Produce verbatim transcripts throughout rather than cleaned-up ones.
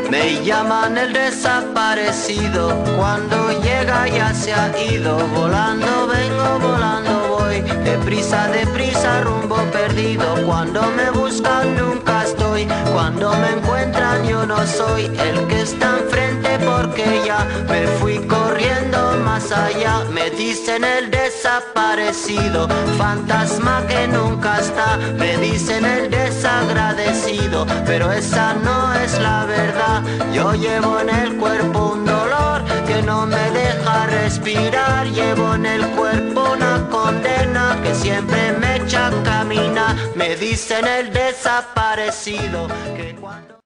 Me llaman el desaparecido, cuando llega ya se ha ido. Volando vengo, volando voy, deprisa, deprisa, rumbo perdido. Cuando me buscan nunca estoy, cuando me encuentran yo no soy el que está enfrente, porque ya me fui corriendo más allá. Me dicen el desaparecido, fantasma que nunca está. Me dicen el desagradecido, pero esa no es la verdad. Yo llevo en el cuerpo un dolor que no me deja respirar. Llevo en el cuerpo una condena que siempre me echa a caminar. Me dicen el desaparecido, que cuando...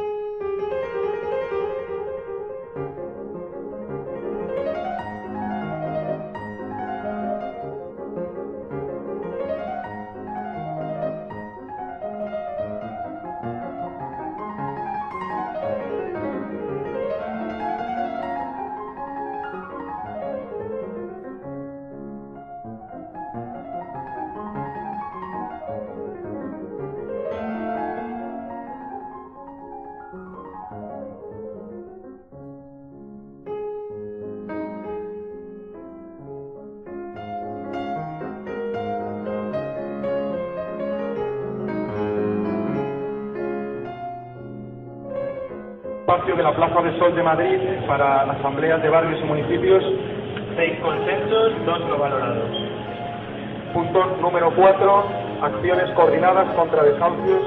Espacio de la Plaza de Sol de Madrid para asambleas de barrios y municipios. Seis consensos, dos no valorados. Punto número cuatro, acciones coordinadas contra desahucios.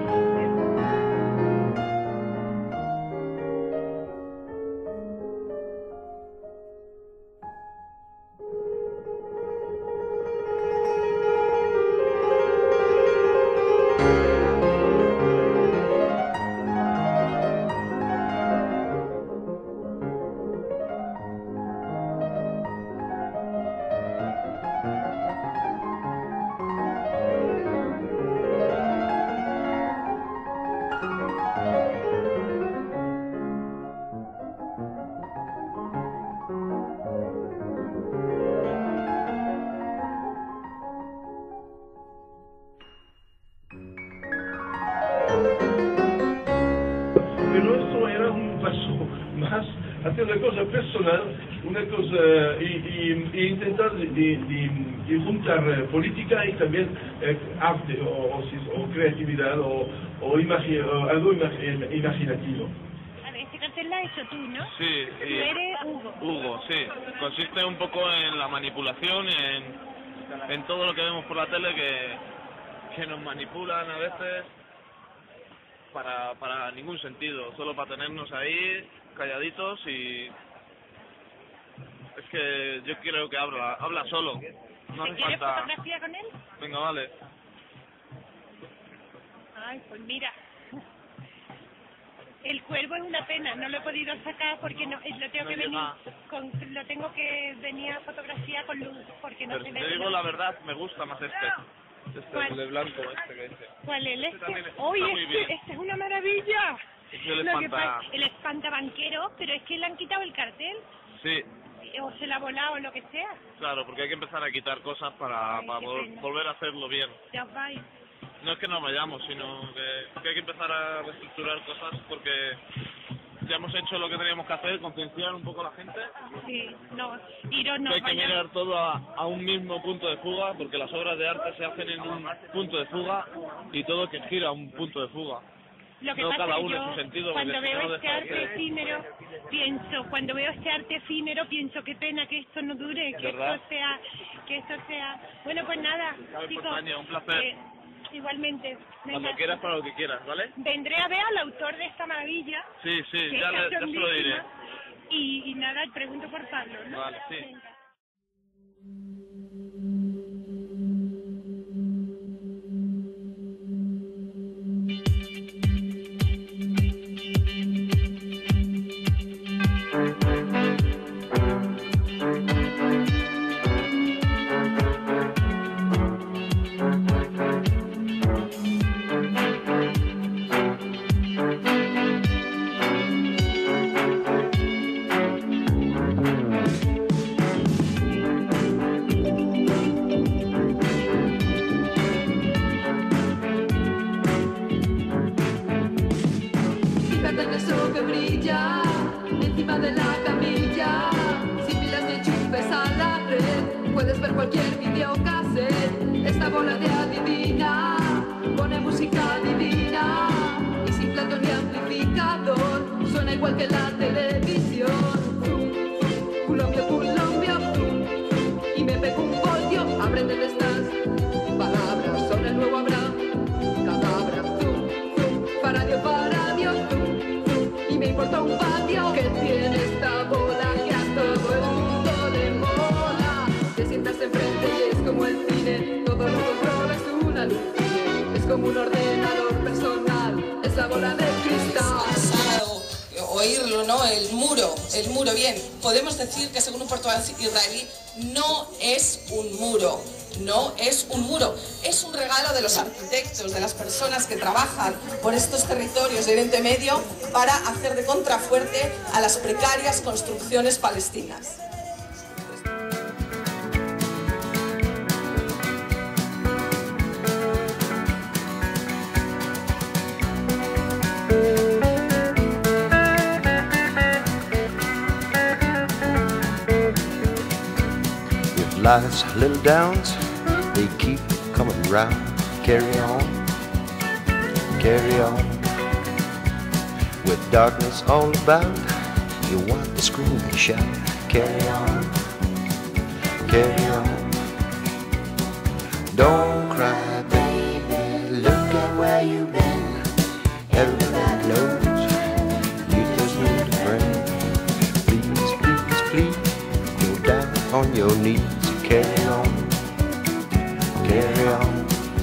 Pero esto era un paso más hacia una cosa personal, una cosa, y, y, y intentar de, de, de, de juntar política y también eh, arte o, o, o creatividad o, o, imagi o algo imag imaginativo. A ver, este cartel lo has hecho tú, ¿no? Sí, Tú sí. eres Hugo. Hugo, sí. Consiste un poco en la manipulación, en, en todo lo que vemos por la tele que, que nos manipulan a veces para, para ningún sentido, solo para tenernos ahí calladitos y... Es que yo creo que habla, habla solo. No ¿Te hace quieres falta... fotografía con él? Venga, vale. Ay, pues mira. El cuervo es una pena, no lo he podido sacar porque no, eh, lo tengo No que venir llega. con, lo tengo que venir a fotografía con luz porque no Pero se si ve. te digo la verdad, me gusta más este. Este, ¿Cuál? el de blanco, este que dice. ¿Cuál es Este este? también está ¡Uy, muy este, bien. este es una maravilla! Es el Lo que espanta... pasa- el espantabanquero, pero es que le han quitado el cartel, Sí, o se la ha volado o lo que sea. claro, porque hay que empezar a quitar cosas para, Ay, para qué vol- pena. volver a hacerlo bien. Ya os vais. No es que nos vayamos, sino que, que hay que empezar a reestructurar cosas porque ya hemos hecho lo que teníamos que hacer, concienciar un poco a la gente. Sí, no, iros no Que hay que vayáis. mirar todo a, a un mismo punto de fuga, porque las obras de arte se hacen en un punto de fuga y todo que gira a un punto de fuga. Lo que no pasa cada es que uno yo, en su sentido, cuando porque si veo no este deja de arte ser- efímero, pienso, cuando veo este arte efímero, pienso qué pena que esto no dure, que ¿Verdad? esto sea, que esto sea... Bueno, pues nada, A ver, chicos, pues, Tania, un placer. eh, igualmente, Cuando venga, quieras para lo que quieras, ¿vale? vendré a ver al autor de esta maravilla, Sí, sí, que ya, es le, ya se lo diré. cachondísima, y, y nada, pregunto por Pablo, ¿no? Vale, sí. Venga. beso que brilla encima de la camilla, sin pilas ni enchufes a la red, puedes ver cualquier videocassette. Esta bola de adivina pone música divina y sin platos ni amplificador, suena igual que la televisión. Colombia, Colombia, y me pego un voltio, aprenden estas palabras, sobre el nuevo habrá cadabra, para Dios, para Dios, y me importa un patio que tiene esta bola que a todo el mundo le mola. Te sientas enfrente y es como el cine, todo lo controla, es una luz, es como un ordenador personal, es la bola de cristal. Oírlo, ¿no? El muro, el muro, bien, podemos decir que según un portavoz israelí no es un muro, no es un muro, es un regalo de los arquitectos, de las personas que trabajan por estos territorios de Oriente Medio para hacer de contrafuerte a las precarias construcciones palestinas. Life's little downs, they keep coming round. Carry on, carry on. With darkness all about, you want to scream and shout. Carry on, carry on. Don't cry, baby, look at where you've been. Everybody knows you just need a friend. Please, please, please, go down on your knees. Carry on, carry on.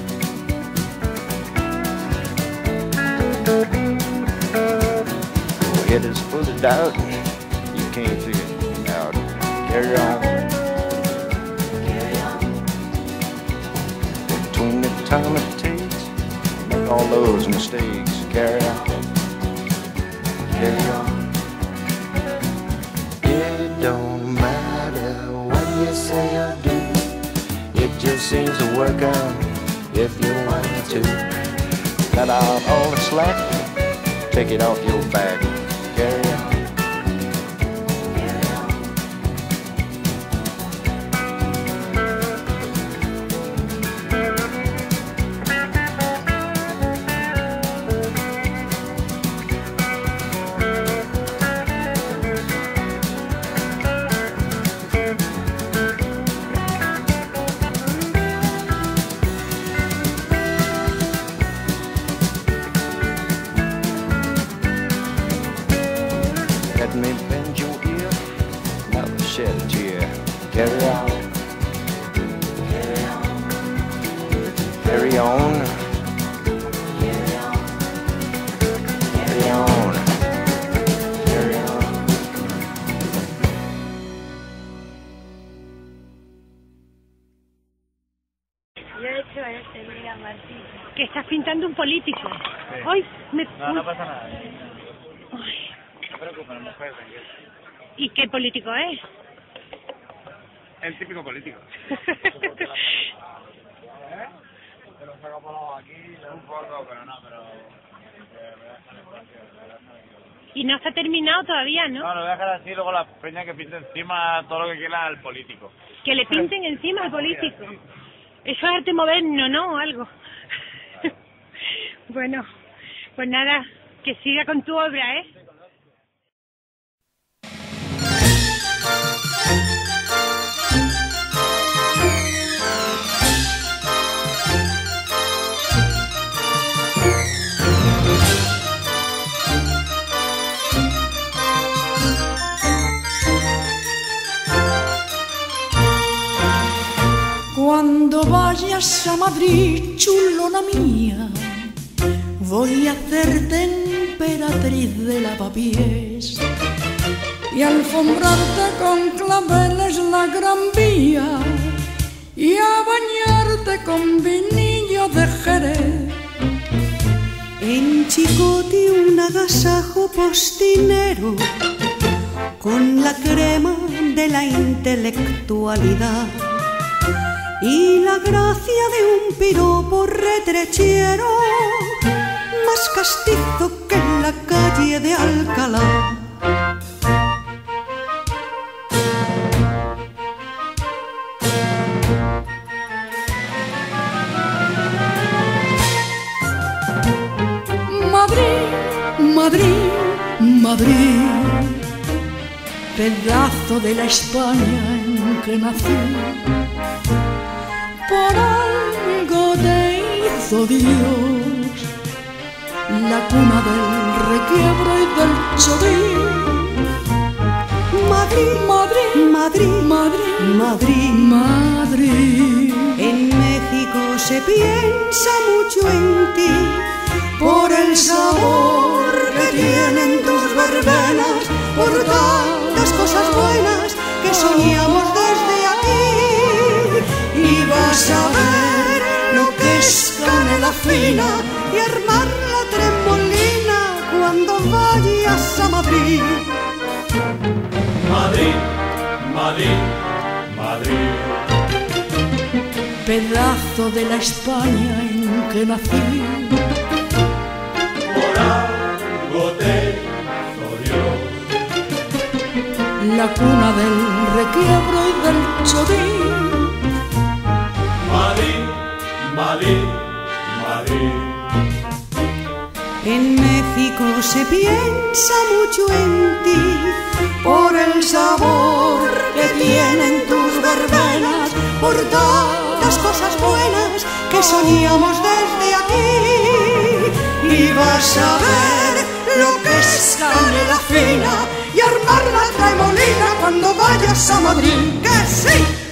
Your head is full of doubt, you can't figure it out. Carry on, carry on. Between the time it takes, make all those mistakes. Carry on, carry on. It don't matter what you say or do, it just seems to work out if you want to. Cut out all the slack, take it off your back. Carry on, carry on. Let me bend your ear, never shed a tear. Carry on, carry on, carry on, carry on, carry on. Yo he hecho este, mira, Martín. Que estás pintando un político. Sí. Ay, me... No, no pasa nada. Ay. No te preocupes, mujer. ¿Y qué político es? El típico político. ¿Eh? Te lo saco por los aquí, un poco, pero no, pero... Y no está terminado todavía, ¿no? No, lo voy a dejar así, luego la peña que pinte encima todo lo que quiera al político. Que le pinten encima al político. Eso es arte moderno, ¿no? O algo. Bueno, pues nada, que siga con tu obra, ¿eh? Cuando vayas a Madrid, chulona mía, voy a hacerte emperatriz de lavapiés y alfombrarte con claveles la Gran Vía y a bañarte con vinillo de Jerez. En Chicote un agasajo postinero con la crema de la intelectualidad y la gracia de un piropo retrechero más castizo que la calle de Alcalá. Madrid, Madrid, Madrid, pedazo de la España en que nací. Por algo te hizo Dios la cuna del requiebro y del chodín. Madrid, Madrid, Madrid, Madrid, Madrid, Madrid. En México se piensa mucho en ti por el sabor que tienen tus verbenas, por tantas cosas buenas que soñamos desde aquí. Y vas a ver lo que es canela fina y armar la tremolina cuando vayas a Madrid. Madrid, Madrid, Madrid. Pedazo de la España en que nací. Por algo te hizo Dios la cuna del requiebro y del chodín. Madrid, Madrid, Madrid. En México se piensa mucho en ti por el sabor que tienen tus verbenas, por tantas cosas buenas que soñamos desde aquí. Y vas a ver lo que es canela fina y armar la tremolina cuando vayas a Madrid. ¡Que sí!